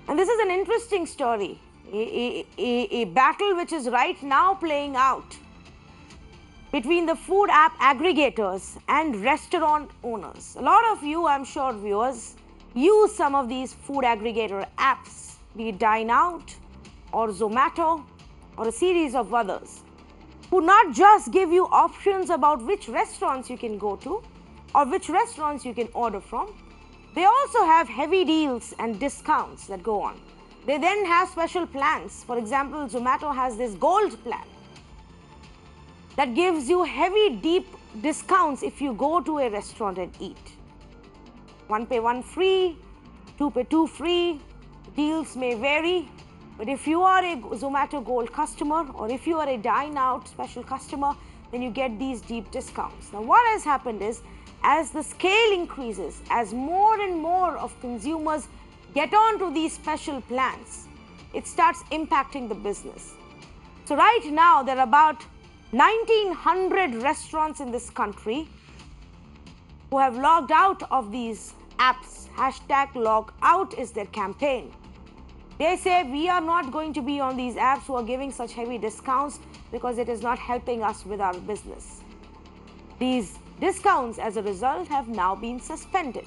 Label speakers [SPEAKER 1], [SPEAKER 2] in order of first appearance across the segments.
[SPEAKER 1] And this is an interesting story, a battle which is right now playing out between the food app aggregators and restaurant owners. A lot of you, I'm sure, viewers, use some of these food aggregator apps, be it Dine Out or Zomato or a series of others, who not just give you options about which restaurants you can go to or which restaurants you can order from, they also have heavy deals and discounts that go on. They then have special plans. For example, Zomato has this gold plan that gives you heavy, deep discounts if you go to a restaurant and eat. One pay one free, two pay two free. Deals may vary, but if you are a Zomato Gold customer or if you are a Dine Out special customer, then you get these deep discounts. Now, what has happened is, as the scale increases, as more and more of consumers get onto these special plans, it starts impacting the business. So right now, there are about 1,900 restaurants in this country who have logged out of these apps. Hashtag logout is their campaign. They say we are not going to be on these apps who are giving such heavy discounts because it is not helping us with our business. These discounts, as a result, have now been suspended.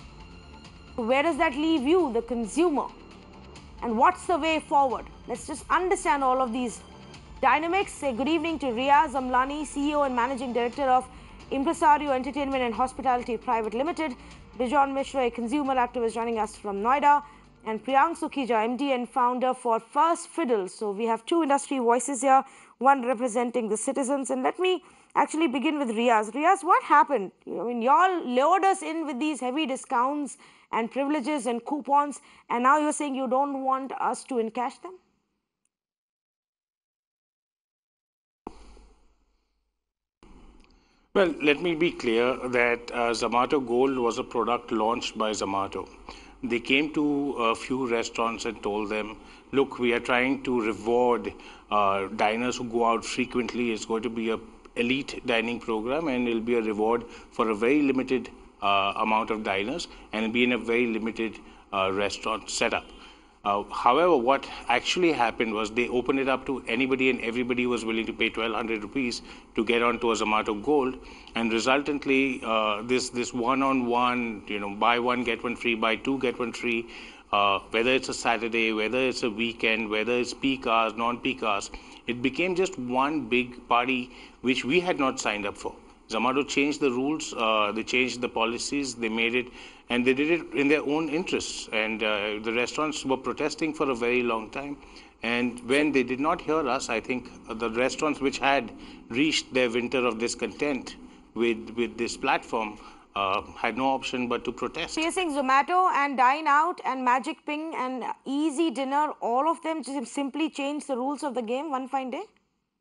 [SPEAKER 1] So where does that leave you, the consumer? And what's the way forward? Let's just understand all of these dynamics. Say good evening to Riaz Amlani, CEO and Managing Director of Impresario Entertainment and Hospitality Private Limited. Bijon Mishra, a consumer activist, joining us from Noida. And Priyank Sukhija, MD and founder for First Fiddle. So we have two industry voices here, one representing the citizens. And let me actually begin with Riaz. Riaz, what happened? I mean, y'all lured us in with these heavy discounts and privileges and coupons, and now you're saying you don't want us to encash them?
[SPEAKER 2] Well, let me be clear that Zomato Gold was a product launched by Zomato. They came to a few restaurants and told them, look, we are trying to reward diners who go out frequently. It's going to be a elite dining program, and it'll be a reward for a very limited amount of diners, and it'll be in a very limited restaurant setup. However, what actually happened was they opened it up to anybody and everybody was willing to pay 1,200 rupees to get onto a Zomato Gold, and resultantly, this one-on-one, buy one get one free, buy two get one free, whether it's a Saturday, whether it's a weekend, whether it's peak hours, non-peak hours, it became just one big party which we had not signed up for. Zomato changed the rules, they changed the policies, they made it, and they did it in their own interests. And the restaurants were protesting for a very long time. And when they did not hear us, I think the restaurants which had reached their winter of discontent with this platform had no option but to protest.
[SPEAKER 1] So you're saying Zomato and Dine Out and Magic Ping and Easy Dinner, all of them just simply changed the rules of the game one fine day?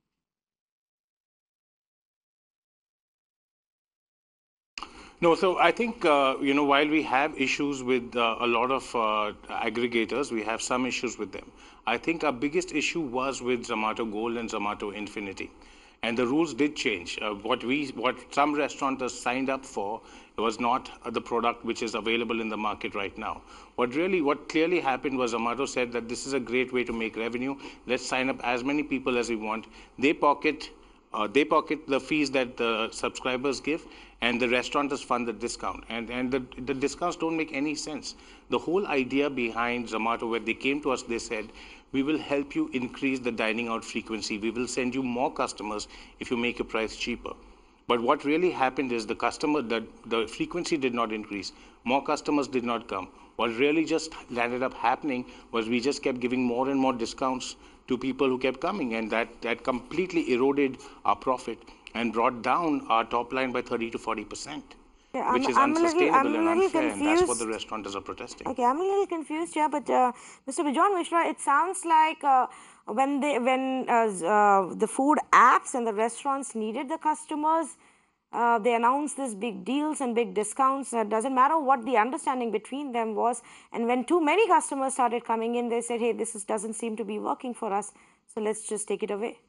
[SPEAKER 2] No, so I think, while we have issues with a lot of aggregators, we have some issues with them. I think our biggest issue was with Zomato Gold and Zomato Infinity. And the rules did change. What some restaurateurs signed up for was not the product which is available in the market right now. What clearly happened was Zomato said that this is a great way to make revenue. Let's sign up as many people as we want. They pocket the fees that the subscribers give, and the restaurateurs fund the discount. And the discounts don't make any sense. The whole idea behind Zomato, when they came to us, they said, we will help you increase the dining out frequency. We will send you more customers if you make your price cheaper. But what really happened is the frequency did not increase. More customers did not come. What really just ended up happening was we just kept giving more and more discounts to people who kept coming, and that completely eroded our profit and brought down our top line by 30 to 40%, which is unsustainable and unfair, and that's what the restaurateurs are protesting.
[SPEAKER 1] Okay, I'm a little confused here, but Mr. Bijon Mishra, it sounds like when the food apps and the restaurants needed the customers, they announced these big deals and big discounts. It doesn't matter what the understanding between them was. And when too many customers started coming in, they said, hey, doesn't seem to be working for us, so let's just take it away.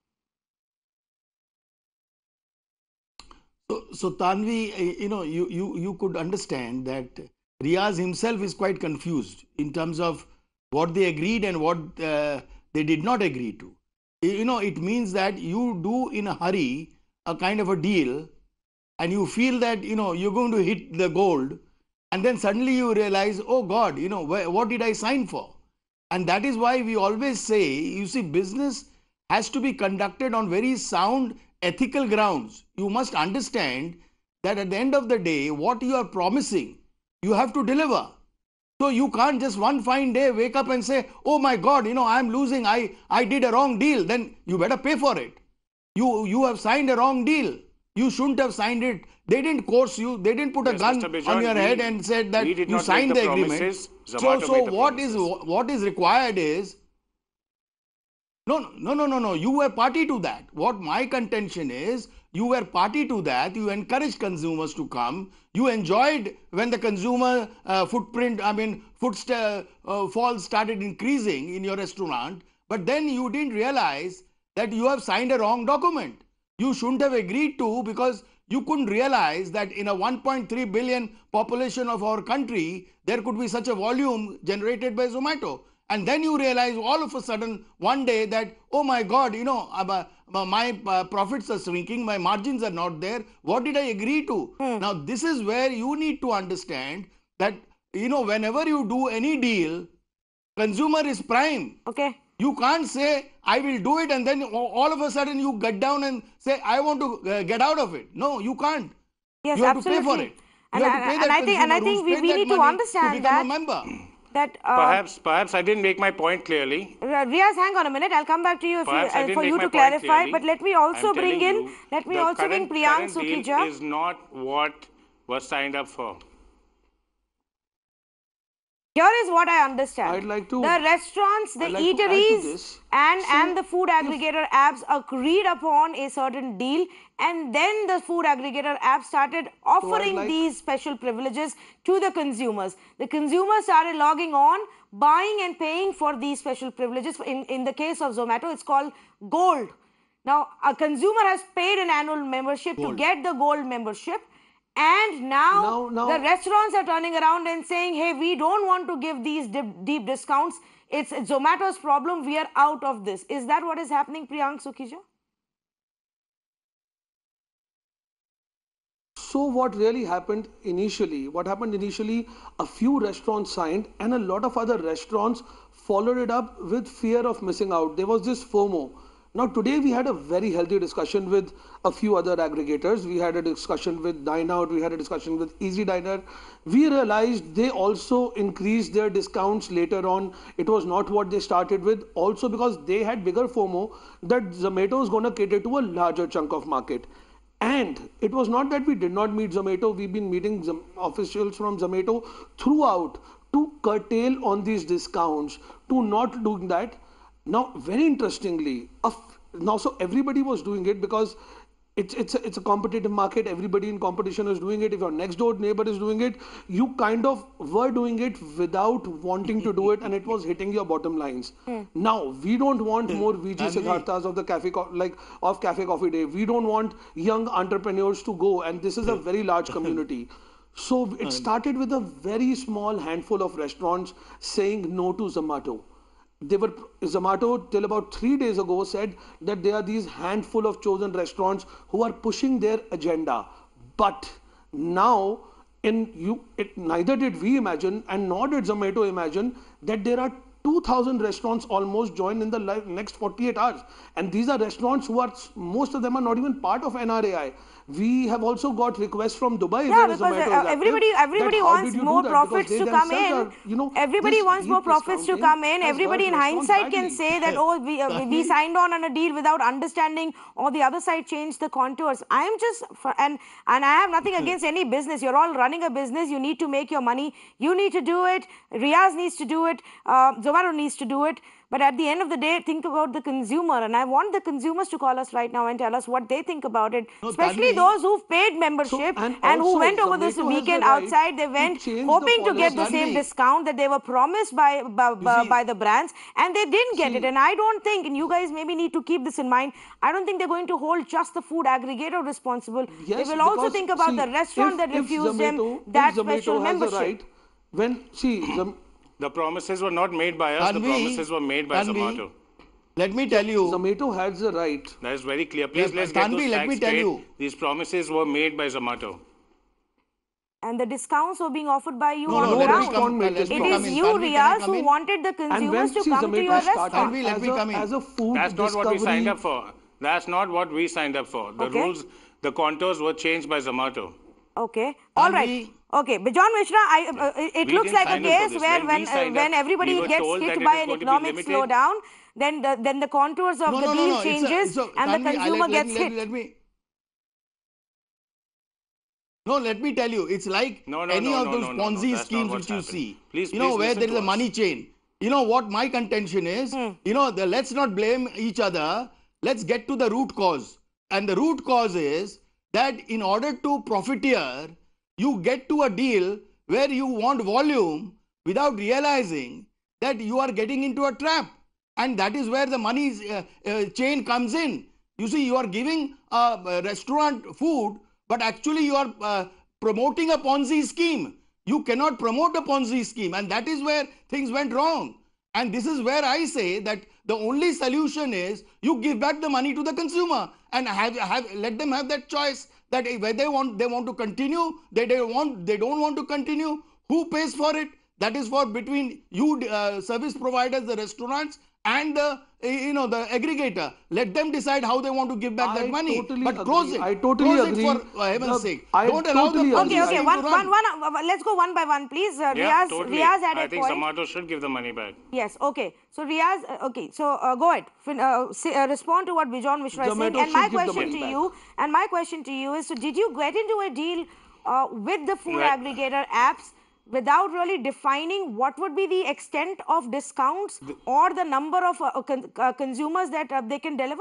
[SPEAKER 3] So Tanvi, you could understand that Riaz himself is quite confused in terms of what they agreed and what they did not agree to. It means that you do in a hurry a kind of a deal, and you feel that you're going to hit the gold, and then suddenly you realize, oh God, what did I sign for? And that is why we always say, you see, business has to be conducted on very sound ethical grounds. You must understand that at the end of the day, what you are promising, you have to deliver. So you can't just one fine day wake up and say, oh my God, I'm losing, I did a wrong deal. Then you better pay for it. You have signed a wrong deal. You shouldn't have signed it. They didn't coerce you. They didn't put a gun on your head and said that you signed the agreement. So what is required is, no. You were party to that. What my contention is, you were party to that. You encouraged consumers to come. You enjoyed when the consumer footfalls started increasing in your restaurant. But then you didn't realize that you have signed a wrong document. You shouldn't have agreed to, because you couldn't realize that in a 1.3 billion population of our country, there could be such a volume generated by Zomato. And then you realize all of a sudden one day that, oh my God, my profits are shrinking, my margins are not there. What did I agree to? Now, this is where you need to understand that, whenever you do any deal, consumer is prime.
[SPEAKER 1] Okay.
[SPEAKER 3] You can't say, I will do it, and then all of a sudden you get down and say, I want to get out of it. No, you can't.
[SPEAKER 1] Yes,
[SPEAKER 3] you have
[SPEAKER 1] absolutely.
[SPEAKER 3] to pay for it.
[SPEAKER 1] And I think we need to understand
[SPEAKER 3] that. A member.
[SPEAKER 2] Perhaps I didn't make my point clearly.
[SPEAKER 1] Riaz, hang on a minute. I'll come back to you for you to clarify. But let me also bring Priyank Sukhija.
[SPEAKER 2] Is not what was signed up for.
[SPEAKER 1] Here is what I understand.
[SPEAKER 3] I'd like to.
[SPEAKER 1] The restaurants, the eateries, and the food aggregator apps agreed upon a certain deal, and then the food aggregator app started offering these special privileges to the consumers. The consumers started logging on, buying and paying for these special privileges. In the case of Zomato, it's called Gold. Now, a consumer has paid an annual membership to get the Gold membership. And now the restaurants are turning around and saying, hey, we don't want to give these deep discounts. It's Zomato's problem. We are out of this. Is that what is happening, Priyank Sukhija?
[SPEAKER 4] So what really happened initially, a few restaurants signed and a lot of other restaurants followed it up with fear of missing out. There was this FOMO. Now today we had a very healthy discussion with a few other aggregators. We had a discussion with Dine Out, we had a discussion with Easy Diner. We realized they also increased their discounts later on. It was not what they started with. Also because they had bigger FOMO that Zomato is going to cater to a larger chunk of market. And it was not that we did not meet Zomato. We've been meeting officials from Zomato throughout to curtail on these discounts, to not doing that. Now, very interestingly, so everybody was doing it because it's a competitive market. Everybody in competition is doing it. If your next door neighbor is doing it, you kind of were doing it without wanting to do it, and it was hitting your bottom lines. Now, we don't want more VG Siddharthas of the cafe coffee day. We don't want young entrepreneurs to go, and this is a very large community. So it started with a very small handful of restaurants saying no to Zomato. Zomato till about 3 days ago said that there are these handful of chosen restaurants who are pushing their agenda. But now, neither did we imagine and nor did Zomato imagine that there are 2,000 restaurants almost join in the next 48 hours. And these are restaurants who most of them are not even part of NRAI. We have also got requests from Dubai.
[SPEAKER 1] Yeah, because everybody wants more profits to come in. Everybody wants more profits to come in. Everybody in hindsight can say that, oh, we signed on a deal without understanding, or the other side changed the contours. I am just, and I have nothing against any business. You're all running a business. You need to make your money. You need to do it. Riaz needs to do it. Zomato needs to do it. But at the end of the day, think about the consumer. And I want the consumers to call us right now and tell us what they think about it. Especially those who've paid membership and who went over this weekend outside. They went hoping to get the same discount that they were promised by the brands. And they didn't get it. And I don't think, and you guys maybe need to keep this in mind, I don't think they're going to hold just the food aggregator responsible. They will also think about the restaurant that refused them that special membership.
[SPEAKER 2] The promises were not made by us. The promises were made by Zomato.
[SPEAKER 3] Let me tell you.
[SPEAKER 4] Zomato has the right.
[SPEAKER 2] That is very clear. Please, let's get those facts straight. These promises were made by Zomato.
[SPEAKER 1] And the discounts were being offered by you on
[SPEAKER 4] no
[SPEAKER 1] ground.
[SPEAKER 4] restaurant
[SPEAKER 1] It is you, Riaz, who wanted the consumers to come to your restaurant.
[SPEAKER 4] As a food
[SPEAKER 2] That's not
[SPEAKER 4] discovery.
[SPEAKER 2] what we signed up for. That's not what we signed up for. The rules, the contours were changed by Zomato.
[SPEAKER 1] Okay. All right. Okay. Bijon Mishra, it looks like a case where when everybody gets hit by an economic slowdown, then the contours of the deal changes and the consumer gets hit.
[SPEAKER 3] No, let me tell you, it's like any of those Ponzi schemes which you see.
[SPEAKER 2] Please,
[SPEAKER 3] where there is a money chain. You know what my contention is? Let's not blame each other. Let's get to the root cause. And the root cause is that in order to profiteer, you get to a deal where you want volume without realizing that you are getting into a trap. And that is where the money chain comes in. You see, you are giving a restaurant food, but actually you are promoting a Ponzi scheme. You cannot promote a Ponzi scheme, and that is where things went wrong. And this is where I say that the only solution is you give back the money to the consumer and let them have that choice that whether they want to continue, they don't want to continue. Who pays for it? That is for between you service providers, the restaurants, and the aggregator. Let them decide how they want to give back that money. But close it.
[SPEAKER 4] I totally agree.
[SPEAKER 3] For heaven's sake.
[SPEAKER 4] Don't allow the
[SPEAKER 1] Okay. Let's go one by one, please.
[SPEAKER 2] Yeah, totally.
[SPEAKER 1] Riaz had a point.
[SPEAKER 2] I think Zomato should give the money back.
[SPEAKER 1] Yes. Okay. So Riaz. Okay. So go ahead. Respond to what Bijon Mishra is saying. And my question to you is: so did you get into a deal with the food aggregator apps without really defining what would be the extent of discounts or the number of consumers that they can deliver?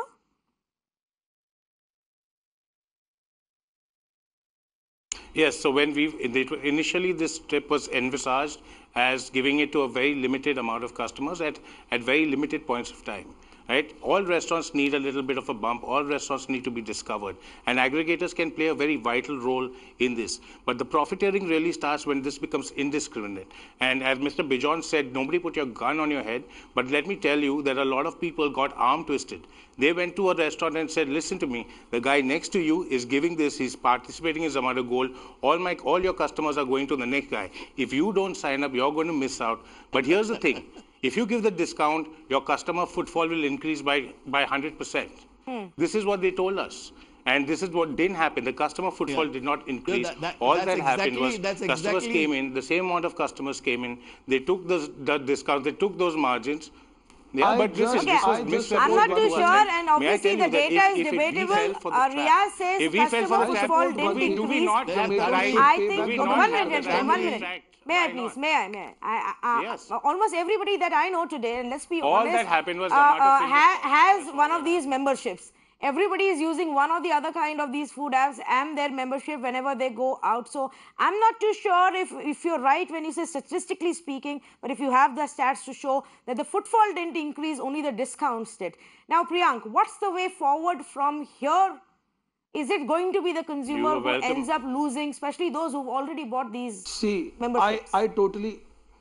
[SPEAKER 2] Yes, so when initially this trip was envisaged as giving it to a very limited amount of customers at very limited points of time. Right? All restaurants need a little bit of a bump. All restaurants need to be discovered. And aggregators can play a very vital role in this. But the profiteering really starts when this becomes indiscriminate. And as Mr. Bijon said, nobody put your gun on your head. But let me tell you that a lot of people got arm twisted. They went to a restaurant and said, listen to me, the guy next to you is giving this, he's participating in Zomato Gold. All your customers are going to the next guy. If you don't sign up, you're going to miss out. But here's the thing. If you give the discount, your customer footfall will increase by 100%. This is what they told us. And this is what didn't happen. The customer footfall did not increase. All that happened was customers came in, the same amount of customers came in, they took the discount, they took those margins. Yeah, but this was
[SPEAKER 1] I'm not too sure, and obviously the data is debatable. Riaz says customer footfall didn't increase.
[SPEAKER 2] Do we not have the right?
[SPEAKER 1] I think, one minute. May I please? May I?
[SPEAKER 2] Yes.
[SPEAKER 1] Almost everybody that I know today, and let's be
[SPEAKER 2] all
[SPEAKER 1] honest,
[SPEAKER 2] that happened was
[SPEAKER 1] has one of these memberships. Everybody is using one or the other kind of these food apps and their membership whenever they go out. So I'm not too sure if you're right when you say statistically speaking, but if you have the stats to show that the footfall didn't increase, only the discounts did. Now, Priyank, what's the way forward from here? Is it going to be the consumer who ends up losing, especially those who've already bought these memberships?
[SPEAKER 4] I totally...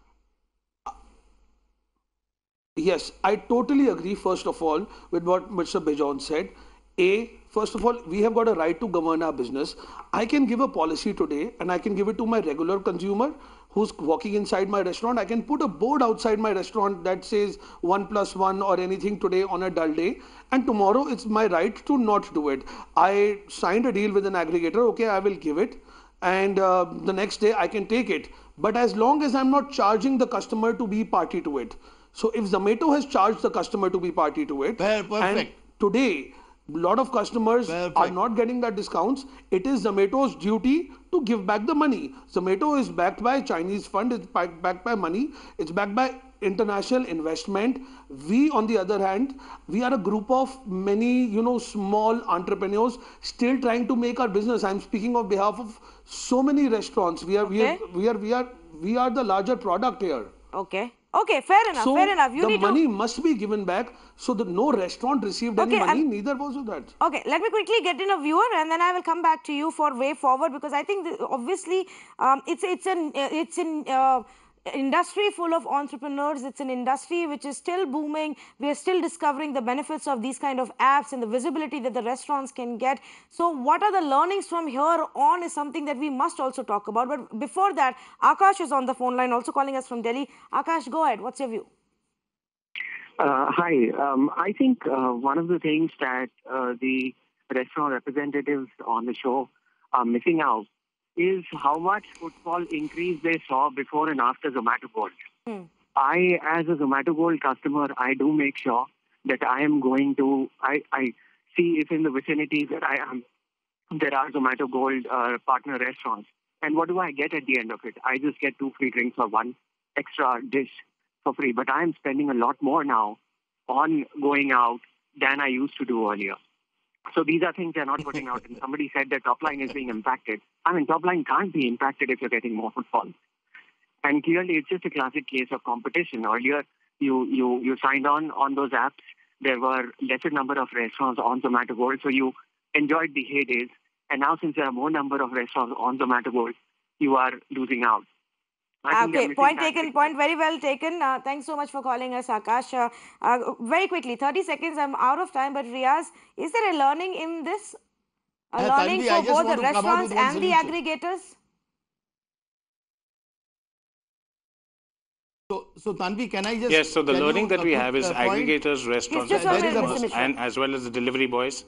[SPEAKER 4] Yes, I totally agree, first of all, with what Mr. Bijon said. First of all, we have got a right to govern our business. I can give a policy today and I can give it to my regular consumer who's walking inside my restaurant. I can put a board outside my restaurant that says 1+1 or anything today on a dull day. And tomorrow it's my right to not do it. I signed a deal with an aggregator. Okay, I will give it. And the next day I can take it. But as long as I'm not charging the customer to be party to it. So if Zomato has charged the customer to be party to it, and today a lot of customers are not getting that discounts, it is Zomato's duty to give back the money. Zomato is backed by Chinese fund, it's backed by money, it's backed by international investment. We, on the other hand, we are a group of many, small entrepreneurs still trying to make our business. I'm speaking on behalf of so many restaurants. We are the larger product here.
[SPEAKER 1] Okay, fair enough.
[SPEAKER 4] So
[SPEAKER 1] fair enough.
[SPEAKER 4] The money must be given back, so that no restaurant received any money, neither was that.
[SPEAKER 1] Okay, let me quickly get in a viewer and then I will come back to you for way forward, because I think obviously industry full of entrepreneurs. It's an industry which is still booming. We are still discovering the benefits of these kind of apps and the visibility that the restaurants can get. So what are the learnings from here on is something that we must also talk about. But before that, Akash is on the phone line, also calling us from Delhi. Akash, go ahead. What's your view?
[SPEAKER 5] Hi. I think one of the things that the restaurant representatives on the show are missing out is how much footfall increase they saw before and after Zomato Gold. I, as a Zomato Gold customer, I do make sure that I am going to, I see if in the vicinity that I am, there are Zomato Gold partner restaurants. And what do I get at the end of it? I just get 2 free drinks or 1 extra dish for free. But I'm spending a lot more now on going out than I used to do earlier. So these are things they're not putting out. And somebody said that top line is being impacted. I mean, top line can't be impacted if you're getting more footfall. And clearly, it's just a classic case of competition. Earlier, you signed on those apps. There were lesser number of restaurants on Zomato Gold, so you enjoyed the heydays. And now, since there are more number of restaurants on Zomato Gold, you are losing out.
[SPEAKER 1] Okay, point taken, point very well taken. Thanks so much for calling us, Akash. Very quickly, 30 seconds, I'm out of time, but Riaz, is there a learning in this? A learning
[SPEAKER 3] Tanvi, I
[SPEAKER 1] for
[SPEAKER 3] just
[SPEAKER 1] both
[SPEAKER 3] want
[SPEAKER 1] the
[SPEAKER 3] to come out
[SPEAKER 1] restaurants
[SPEAKER 3] with one
[SPEAKER 1] and the
[SPEAKER 3] solution.
[SPEAKER 1] aggregators?
[SPEAKER 3] So Tanvi, can I just
[SPEAKER 2] Yes, so the
[SPEAKER 3] tell
[SPEAKER 2] learning
[SPEAKER 3] you
[SPEAKER 2] that
[SPEAKER 3] a
[SPEAKER 2] we
[SPEAKER 3] quick
[SPEAKER 2] have is
[SPEAKER 3] point?
[SPEAKER 2] aggregators, restaurants,
[SPEAKER 1] just
[SPEAKER 2] and
[SPEAKER 1] one minute,
[SPEAKER 2] customers,
[SPEAKER 1] Mr. Mishra.
[SPEAKER 2] and as well as the delivery boys.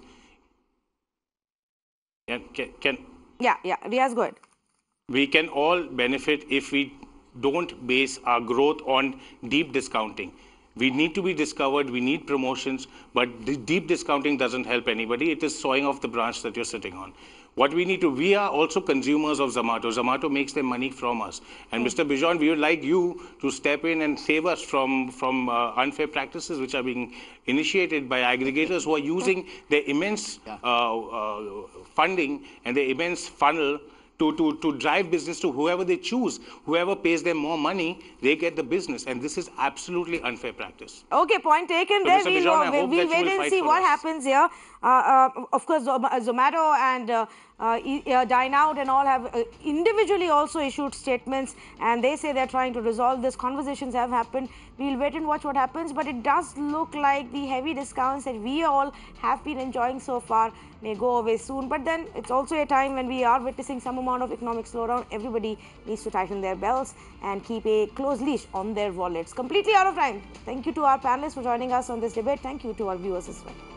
[SPEAKER 1] Yeah, Riaz, go ahead.
[SPEAKER 2] We can all benefit if we don't base our growth on deep discounting. We need to be discovered, we need promotions, but the deep discounting doesn't help anybody. It is sawing off the branch that you're sitting on. What we need to, we are also consumers of Zomato. Zomato makes their money from us. And Mr. Bijon, we would like you to step in and save us from unfair practices which are being initiated by aggregators who are using their immense funding and their immense funnel to drive business to whoever they choose. Whoever pays them more money, they get the business. And this is absolutely unfair practice.
[SPEAKER 1] Okay, point taken
[SPEAKER 2] So,
[SPEAKER 1] there.
[SPEAKER 2] Mr. Bijon,
[SPEAKER 1] We'll wait and see what happens here. Of course, Zomato and Dine Out and all have individually also issued statements, and they say they're trying to resolve this. Conversations have happened. We'll wait and watch what happens, but it does look like the heavy discounts that we all have been enjoying so far may go away soon. But then it's also a time when we are witnessing some amount of economic slowdown. Everybody needs to tighten their belts and keep a close leash on their wallets. Completely out of time. Thank you to our panelists for joining us on this debate. Thank you to our viewers as well.